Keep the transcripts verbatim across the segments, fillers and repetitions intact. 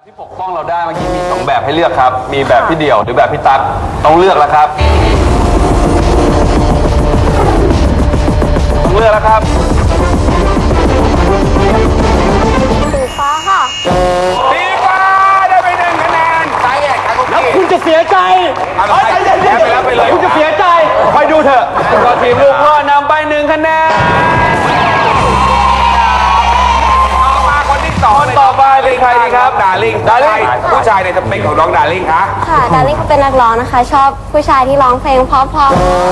ที่ปกป้องเราได้เมื่อกี้มีสองแบบให้เลือกครับมีแบบพี่เดี่ยวหรือแบบพี่ตั๊กต้องเลือกแล้วครับต้องเลือกแล้วครับสีฟ้าค่ะสีฟ้าได้ไปหนึ่งคะแนนสายแยกครับแล้วคุณจะเสียใจเอาใจเย็นๆไปแล้วไปเลยคุณจะเสียใจคอยดูเถอะก็ทีมลูกพ่อนำไปหนึ่งคะแนนคนต่อไปเป็นใครดีครับดาริ่งดาริ่งผู้ชายในสเปคของน้องดาริ่งคะค่ะดาริ่งเขาเป็นนักร้องนะคะชอบผู้ชายที่ร้องเพลงเพราะ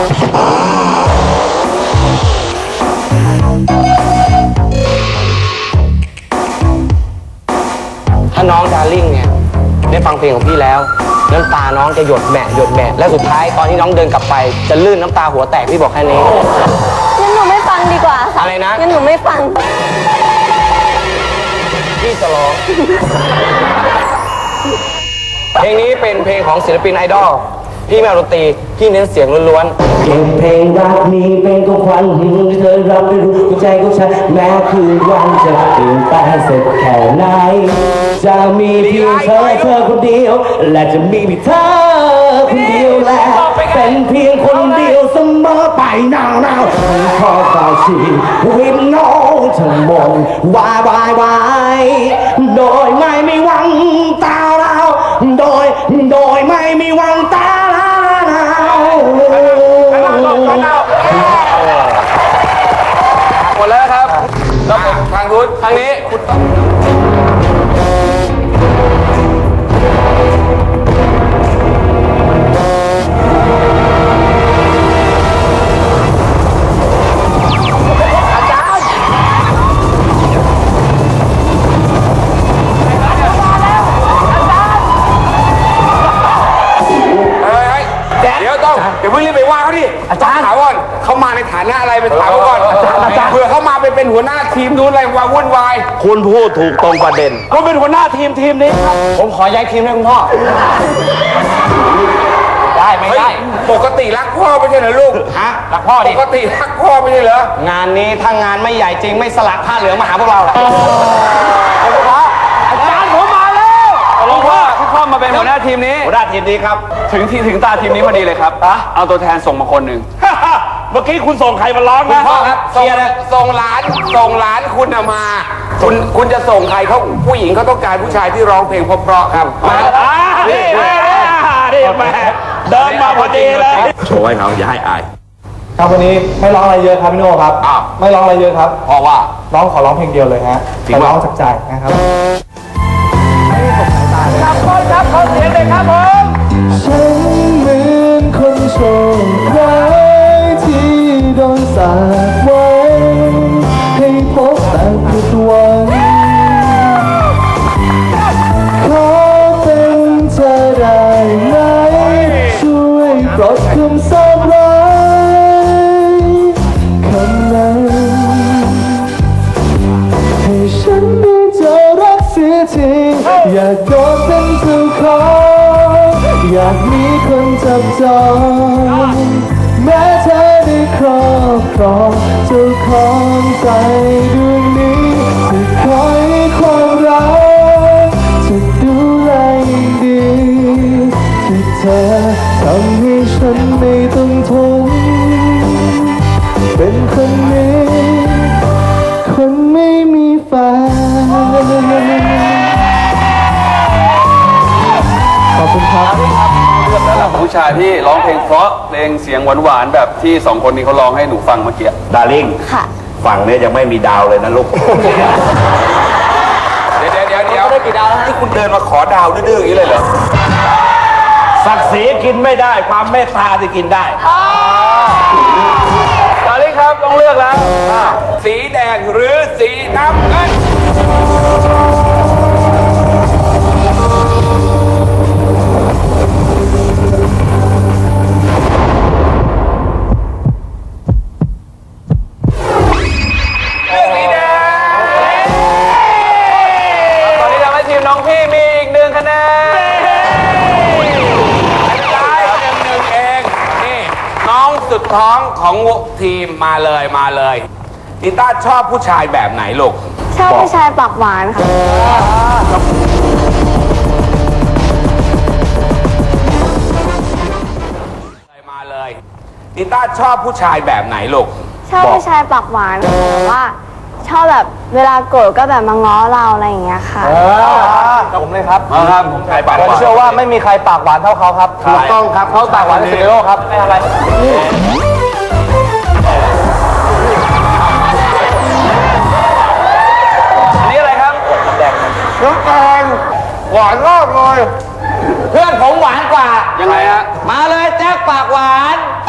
ถ้าน้องดาริ่งเนี่ยได้ฟังเพลงของพี่แล้วน้ำตาน้องจะหยดแหมะหยดแหมะและสุดท้ายตอนที่น้องเดินกลับไปจะลื่นน้ำตาหัวแตกพี่บอกแค่นี้งั้นหนูไม่ฟังดีกว่าค่ะอะไรนะงั้นหนูไม่ฟังพี่จะร้องเพลงนี้เป็นเพลงของศิลปินไอดอลพี่แมวดนตรีพี่เน้นเสียงล้วนๆเก็บเพลงรักมีเป็นของขวัญที่เธอรับไม่รู้หัวใจของฉันแม้คืนวันจะเปลี่ยนแปลงเสร็จแค่ไหนจะมีเพียงเธอเธอคนเดียวและจะมีเพียงเธอคนเดียวและเป็นเพียงคนเดียวเสมอไปนาวนาขอฝากชีวิตน้องทั้งหมดวายวายวายโดยไม่มีหวังตาเราโดยโดยไม่มีหวังตาเราหมดแล้วครับทางนู้นทางนี้คุณเดี๋ยวต้องเดี๋ยวเพิ่งรีบไปว่าเขาดิอาจารย์ถามก่อนเขามาในฐานะอะไรเป็นถามก่อนเผื่อเขามาเป็นเป็นหัวหน้าทีมนู้นอะไรว่าวุ่นวายคุณพูดถูกตรงประเด็นผมเป็นหัวหน้าทีมทีมนี้ครับผมขอย้ายทีมได้คุณพ่อได้ไม่ได้ปกติรักพ่อไม่ใช่เหรอลูกฮะรักพ่อดิปกติรักพ่อไม่ใช่เหรองานนี้ถ้างานไม่ใหญ่จริงไม่สลักผ้าเหลืองมาหาพวกเราแหละอาจารย์ผมมาแล้วหลวงพ่อพี่พ่อมาเป็นหัวหน้าทีมนี้หัวหน้าทีมนี้ครับถึงที่ถึงตาทีมนี้พอดีเลยครับเอาตัวแทนส่งมาคนหนึ่งเมื่อกี้คุณส่งใครมาร้องนะพ่อครับส่งส่งหลานส่งหลานคุณมาคุณคุณจะส่งใครเขาผู้หญิงเขาต้องการผู้ชายที่ร้องเพลงเพราะๆครับนี่นี่แม่เดินมาพอดีเลยโชว์ให้เขาอย่าให้อายครับวันนี้ไม่ร้องอะไรเยอะครับพี่โน่ครับไม่ร้องอะไรเยอะครับเพราะว่าร้องขอร้องเพลงเดียวเลยฮะแต่ร้องจากใจนะครับครับคนครับขอเสียงเลยครับผมฉันเหมือนคนโชคร้ายที่โดนสาปไว้ให้พบแต่ผิดหวังขอเป็นเธอได้ไหมช่วยปลดคำสาปร้ายคำนั้นให้ฉันได้เจอรักเสียทีอยากโดนเป็นเจ้าของอยากมีคนจับจองแม้เธอได้ครอบครองเจ้าของใจดวงนี้จะคอยให้ความรักจะดูแลอย่างดีที่เธอทำให้ฉันไม่ต้องทนเป็นคนนี้คนไม่มีแฟนขอบคุณครับเลือกแล้วล่ะผู้ชายที่ร้องเพลงเพราะเพลงเสียงหวานๆแบบที่สองคนนี้เขาร้องให้หนูฟังเมื่อกี้ดาริ่งค่ะฝั่งนี้ยังไม่มีดาวเลยนะลูกเดี๋ยวเดี๋ยวเดี๋ยวได้กี่ดาวแล้วที่คุณเดินมาขอดาวดื้อๆอย่างนี้เลยเหรอศักดิ์ศรีกินไม่ได้ความเมตตาที่กินได้ดาริ่งครับต้องเลือกแล้วสีแดงหรือสีน้ำเงินน้องพี่มีอีกหนึ่งคะแนนได้หนึ่งหนึ่งเองนี่น้องสุดท้องของทีมมาเลยมาเลยนิต้าชอบผู้ชายแบบไหนลูกชอบผู้ชายปากหวานค่ะนิต้าชอบผู้ชายแบบไหนลูกชอบผู้ชายปากหวานแต่ว่าชอบแบบเวลาโกรธก็แบบมาง้อเราอะไรอย่างเงี้ยค่ะผมเลยครับมาครับผมชายปากหผมวานเชื่อว่าไม่มีใครปากหวานเท่าเขาครับถูกต้องครับเขาปากหวานที่สุดในโลกครับไม่อะไรนี่อะไรครับน้ำแกงหวานมากเลยเพื่อนผมหวานกว่ายังไงฮะมาเลยแจ็คปากหวาน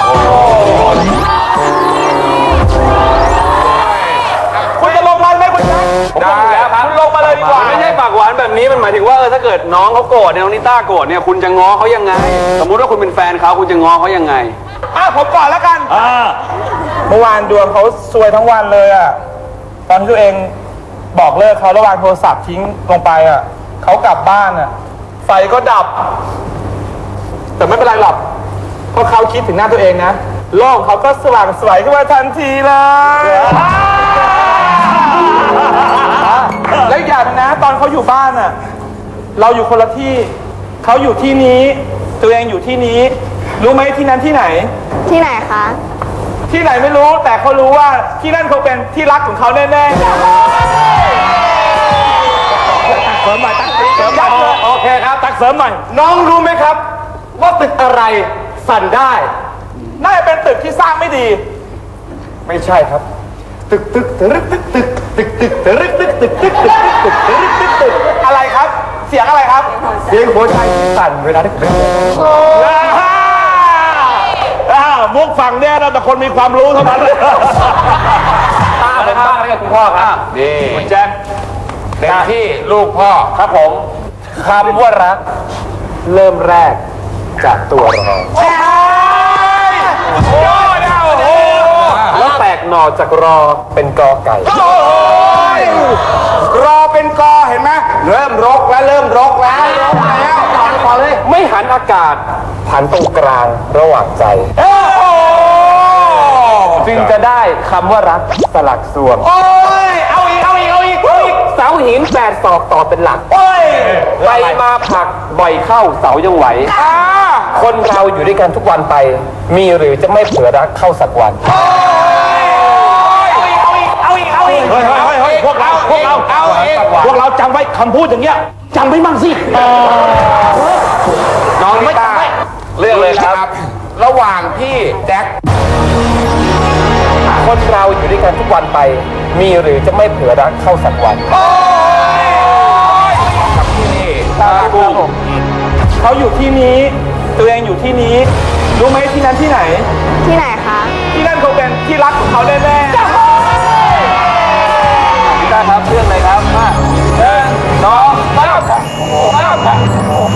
คุณจะลงมาไหมคุณแจ็คได้ครับคุณลงมาเลยดีกว่าไม่ใช่ปากหวานแบบนี้มันหมายถึงว่าเออถ้าเกิดน้องเขาโกรธเนี่ยน้องนิต้าโกรธเนี่ยคุณจะง้อเขายังไง สมมุติว่าคุณเป็นแฟนเขาคุณจะง้อเขายังไงอ่ะผมก่อนแล้วกันเมื่อวานดวงเขาซวยทั้งวันเลยอ่ะตอนที่ตัวเองบอกเลิกเขาระหว่างโทรศัพท์ทิ้งลงไปอ่ะเขากลับบ้านอ่ะไฟก็ดับ แต่ไม่เป็นไรหรอกเพราะเขาคิดถึงหน้าตัวเองนะโลกเขาก็สว่างสวยขึ้นมาทันทีเลยและอีกอย่างนึงนะตอนเขาอยู่บ้านอ่ะเราอยู่คนละที่เขาอยู่ที่นี้ตัวเองอยู่ที่นี้รู้ไหมที่นั้นที่ไหนที่ไหนคะที่ไหนไม่รู้แต่เขารู้ว่าที่นั่นเขาเป็นที่รักของเขาแน่ๆตักเสริมหน่อยตักเสริมหน่อยโอเคครับตักเสริมหน่อยน้องรู้ไหมครับ ว่าตึกอะไรสั่นได้น่าจะเป็นตึกที่สร้างไม่ดี ไม่ใช่ครับ ตึกตึกตึกตึกตึกตึกตึกตึกตึกตึกตึกตึกตึกตึกตึกตึกตึกอะไรครับ เสียงอะไรครับ เสียงหัวใจสั่นเวลาที่ตึกมุกฝั่งเนี่ยนะแต่คนมีความรู้เท่านั้นเลยตาเป็นบ้างเลยคุณพ่อครับดีคุณแจ็คเต็มที่ลูกพ่อครับผมคำว่ารักเริ่มแรกจากตัวเราโอ้ยโอ้โหแล้วแตกหน่อจากรอเป็นกอไก่รอเป็นกอเห็นไหมเริ่มรกแล้วเริ่มรกแล้วรกแล้วต่อเลยไม่หันอากาศหันตรงกลางระหว่างใจจึงจะได้คำว่ารักสลักสวงโอ้ยเอาอีกเอาอีกเอาอีกเอาอีกเสาหินแปดศอกต่อเป็นหลักโอ้ยไปมาผลักบ่อยเข้าเสายังไหวคนเราอยู่ด้วยกันทุกวันไปมีหรือจะไม่เผื่อรักเข้าสักวันเอาอีกเอาอีกเอาอีกเฮ้ยเฮ้ยเฮ้ยพวกเราพวกเราเอาเองพวกเราจำไว้คำพูดอย่างเงี้ยจำไว้มั่งสิน้องนิต้าเลือกเลยครับระหว่างพี่แจ็คคนเราอยู่ด้วยกันทุกวันไปมีหรือจะไม่เผื่อรักเข้าสักวันกับที่นี่เขาอยู่ที่นี้ตัวเองอยู่ที่นี้รู้ไหมที่นั้นที่ไหนที่ไหนคะที่นั่นคงเป็นที่รักของเขาแน่ๆนิต้าครับเลือกเลยครับมาหนึ่งสองสามสาม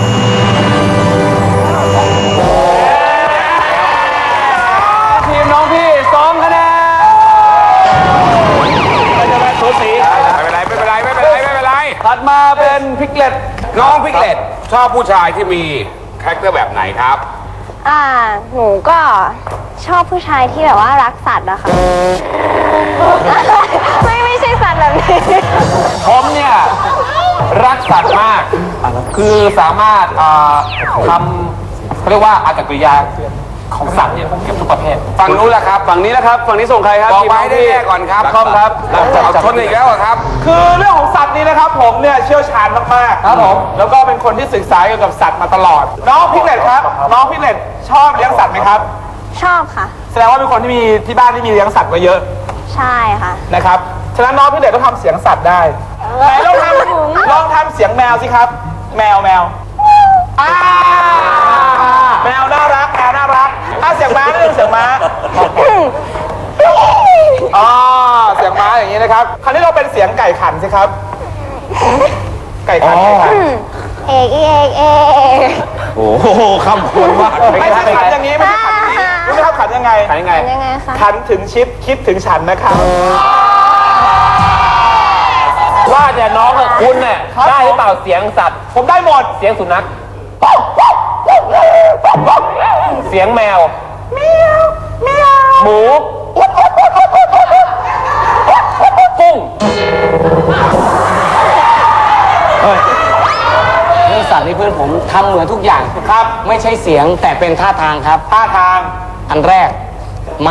ทีมน้องพี่สองคะแนนไม่เป็นไรสูสีไม่เป็นไรไม่เป็นไรไม่เป็นไรไม่เป็นไรถัดมาเป็นพิกเล็ตน้องพิกเล็ตชอบผู้ชายที่มีคาแรคเตอร์แบบไหนครับอ่าหนูก็ชอบผู้ชายที่แบบว่ารักสัตว์นะคะ ไม่ไม่ใช่สัตว์แบบนี้ผมเนี่ยรักสัตว์มากคือสามารถทำเขาเรียกว่าอากัปกิริยาของสัตว์เนี่ยเกือบทุกประเภทฝั่งนู้นแหละครับฝั่งนี้นะครับ ฝั่งนี้ส่งใครครับบอกไว้ได้แน่ก่อนครับคอมครับเอาชนอีกแล้วครับคือเรื่องของสัตว์นี่นะครับผมเนี่ยเชี่ยวชาญมากๆครับผมแล้วก็เป็นคนที่ศึกษาเกี่ยวกับสัตว์มาตลอดน้องพิกเล็ตครับน้องพิกเล็ตชอบเลี้ยงสัตว์ไหมครับชอบค่ะแสดงว่าเป็นคนที่มีที่บ้านที่มีเลี้ยงสัตว์มาเยอะใช่ค่ะนะครับฉะนั้นน้องพิกเล็ตต้องทำเสียงสัตว์ได้ไหนลองทำลองทำเสียงแมวสิครับ แมวแมวอ่าแมวน่ารักแมวน่ารักถ้าเสียงม้าเรื่องเสียงม้าอ๋อเสียงม้าอย่างนี้นะครับคราวนี้เราเป็นเสียงไก่ขันสิครับไก่ขันไก่ขันเอกเอกเอกโอ้โหคำพูดมากไม่ใช่ขันอย่างนี้ไม่ใช่ขันอย่างนี้รู้ไหมครับขันยังไงขันยังไงยังไงคะขันถึงชิปคิดถึงฉันนะครับว่าเนี่ยน้องกับคุณเนี่ยได้หรือเปล่าเสียงสัตว์ผมได้หมดเสียงสุนัขเสียงแมวหมูกุ้งเรื่องสัตว์นี่เพื่อนผมทำเหมือนทุกอย่างครับไม่ใช่เสียงแต่เป็นท่าทางครับท่าทางอันแรกหมา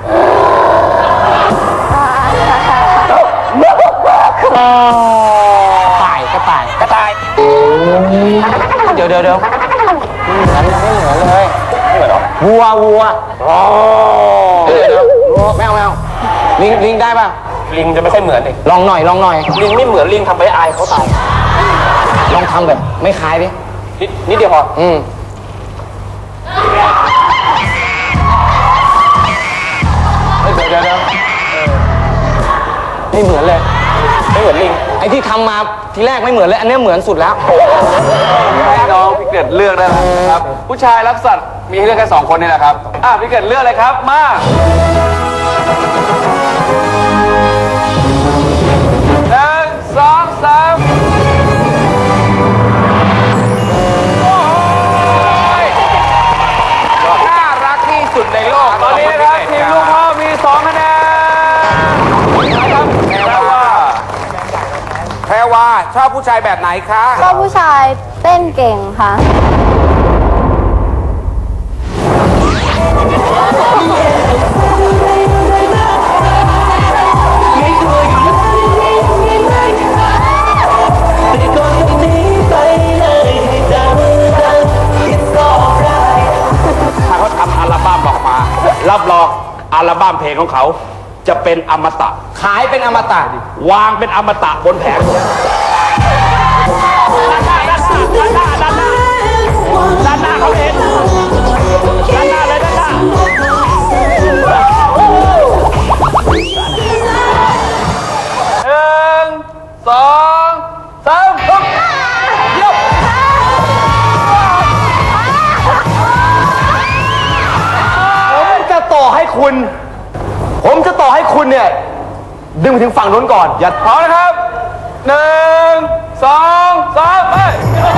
ต่ายกระต่ายกระต่ายเดี๋ยวเดี๋ยวเดี๋ยวเหมือนไม่เหมือนเลยไม่เหมือนหรอวัววัวอ๋อเดี๋ยวเดี๋ยวแมวแมวลิงลิงได้ป่ะลิงจะไม่ค่อยเหมือนดิลองหน่อยลองหน่อยลิงไม่เหมือนลิงทำไปอายเขาตายลองทำแบบไม่คล้ายดินิดนิดเดียวพออืมเดี๋ยวเดี๋ยวเดี๋ยวไม่เหมือนเลยไม่เหมือนลิงไอ้ที่ทำมาทีแรกไม่เหมือนเลยอันนี้เหมือนสุดแล้วให้น้องพี่เกิดเลือกได้แล้วนะครับ ผู้ชายรักสัตว์มีให้เลือกแค่สองคนนี่แหละครับอ่ะพี่เกิดเลือกเลยครับมาหนึ่งสองสามน่ารักที่สุดในโลกตอนนี้นะครับทีมลูกพ่อมีสองคะแนนนะครับแปลว่าแพรวาชอบผู้ชายแบบไหนคะก็ผู้ชายเต้นเก่งค่ะถ้าเขาทำอัลบั้มออกมา รับรองอัลบั้มเพลงของเขาจะเป็นอมตะขายเป็นอมตะวางเป็นอมตะบนแผงด้านหน้าด้านหน้าด้านหน้าด้านหน้าด้านหน้าเขาเห็นด้านหน้าเลยด้านหน้าหนึ่งสองสามฮึบยกผมจะต่อให้คุณ ผมจะต่อให้คุณเนี่ยดึงไปถึงฝั่งนู้นก่อนอย่าพร้อมนะครับหนึ่งสองสามไป